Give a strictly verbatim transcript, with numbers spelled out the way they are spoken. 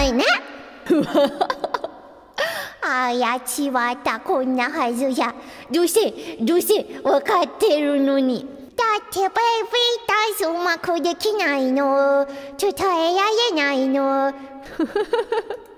いね。あやちわたこんなはずじゃ。どうしてどうしてわかってるのに。だってベイビーダンスうまくできないの。伝えられないの。